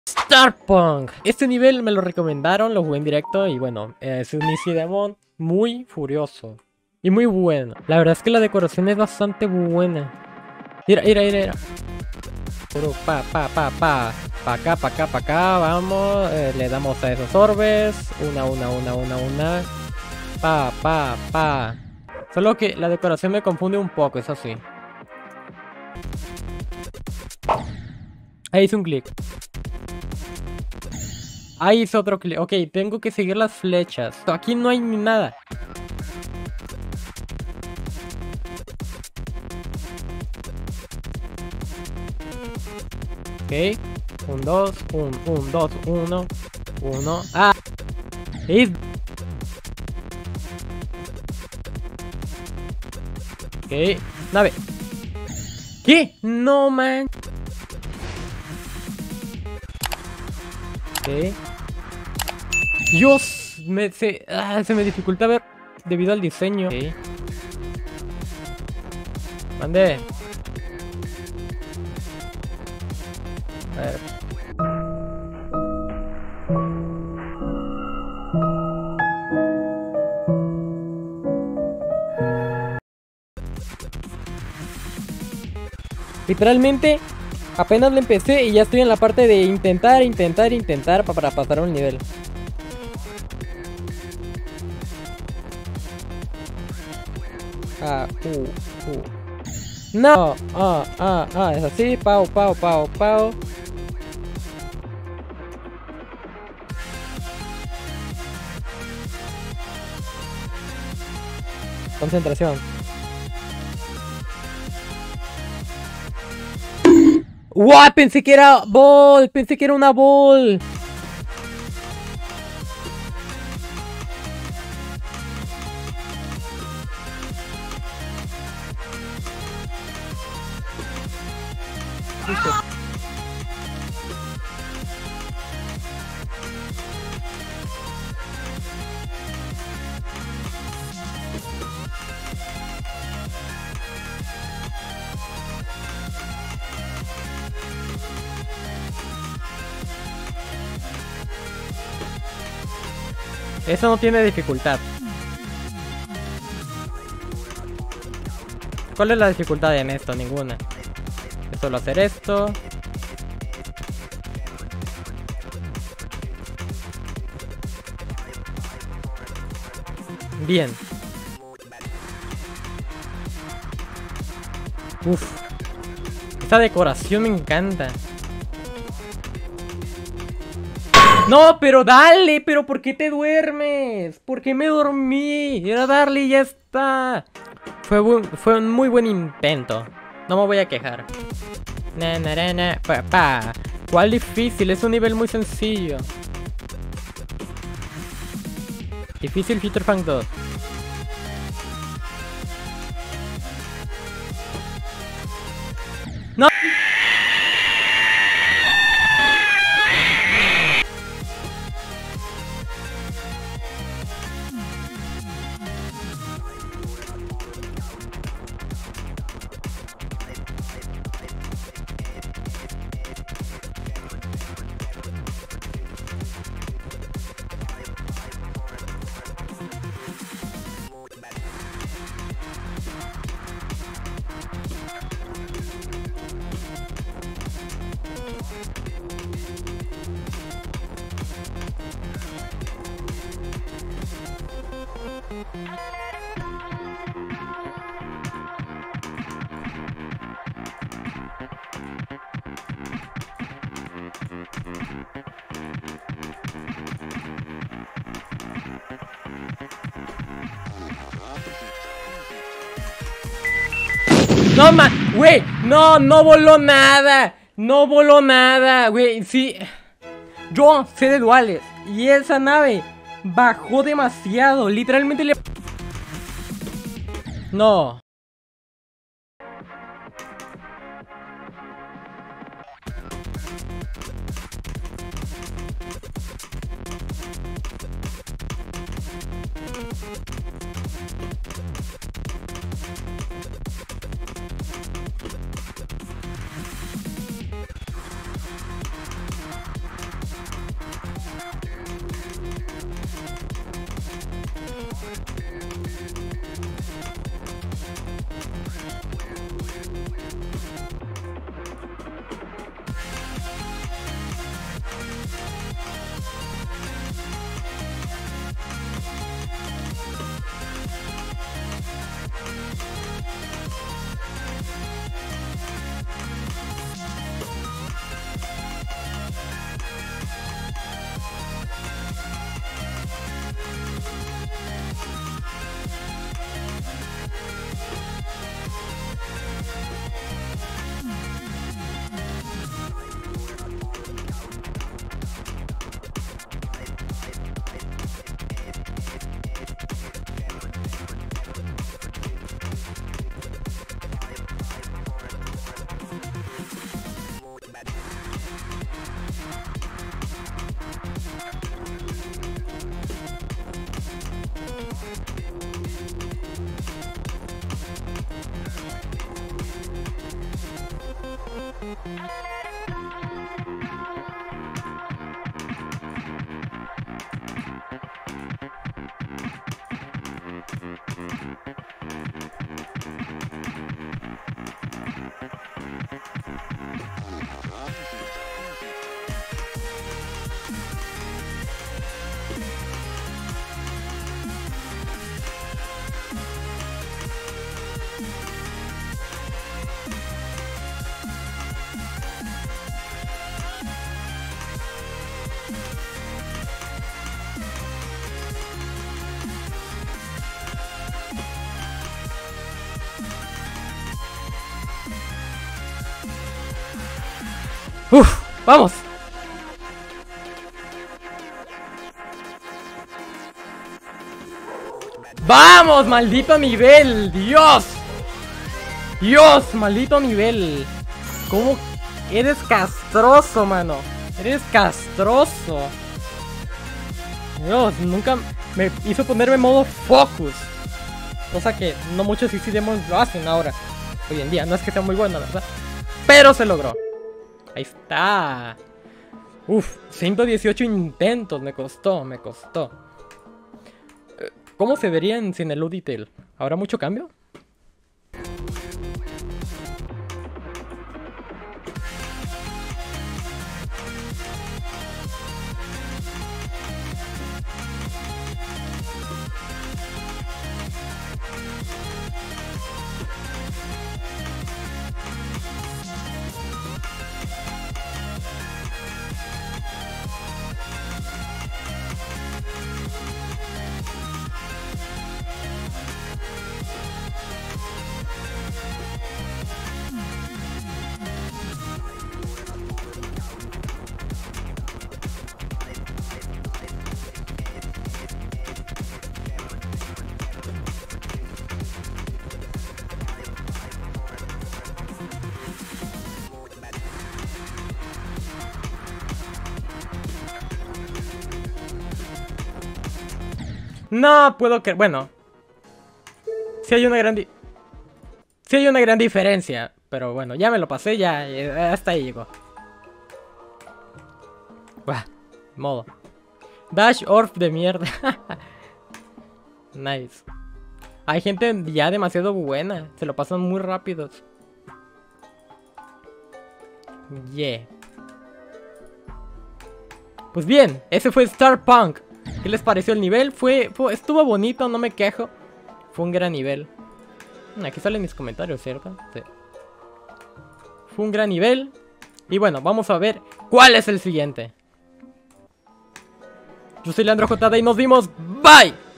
Starpunk. Este nivel me lo recomendaron, lo jugué en directo y bueno, es un Easy Demon muy furioso y muy bueno. La verdad es que la decoración es bastante buena. Mira, mira, mira, mira. Pero pa acá, pa acá, vamos. Le damos a esos orbes. Una. Pa. Solo que la decoración me confunde un poco, eso sí. Ahí hice un clic. Ahí hice otro clic. Ok, tengo que seguir las flechas. Aquí no hay ni nada. Ok. 1, 2, 1, 2, 1. Ah. Ok. Nave. ¿Qué? No, man. Ok. Dios. Se me dificulta ver debido al diseño. Ok. Mande. A ver. Literalmente, apenas le empecé y ya estoy en la parte de intentar para pasar un nivel. No, es así, pau. Concentración. ¡Wow! Pensé que era ball, pensé que era una ball. Eso no tiene dificultad. ¿Cuál es la dificultad en esto? Ninguna. Es solo hacer esto. Bien. Uf. Esta decoración me encanta. No, pero dale, pero ¿por qué te duermes? ¿Por qué me dormí? Era darle y ya está. Fue un muy buen intento. No me voy a quejar. ¿Cuál difícil? Es un nivel muy sencillo. Difícil Future Funk 2. ¡No! No, güey, no voló nada. No voló nada, güey, sí. Yo sé de duales y esa nave bajó demasiado. Literalmente le... No. Uf, vamos. ¡Vamos, maldito nivel! ¡Dios! ¡Dios, maldito nivel! ¿Cómo? Eres castroso, mano. Eres castroso. Dios, nunca me hizo ponerme en modo focus. Cosa que no muchos CC Demons lo hacen ahora. Hoy en día, no es que sea muy bueno, la verdad. Pero se logró. Ahí está. Uf, 118 intentos me costó. ¿Cómo se verían sin el Uditail? ¿Habrá mucho cambio? No puedo creer. Bueno, sí hay una gran diferencia. Pero bueno, ya me lo pasé, ya hasta ahí llegó. Buah, modo. Dash Orb de mierda. Nice. Hay gente ya demasiado buena. Se lo pasan muy rápidos. Yeah. Pues bien, ese fue Star Punk. ¿Qué les pareció el nivel? Estuvo bonito, no me quejo. Fue un gran nivel. Aquí salen mis comentarios, ¿cierto? Sí. Fue un gran nivel. Y bueno, vamos a ver cuál es el siguiente. Yo soy Leandro JD y nos vimos. Bye.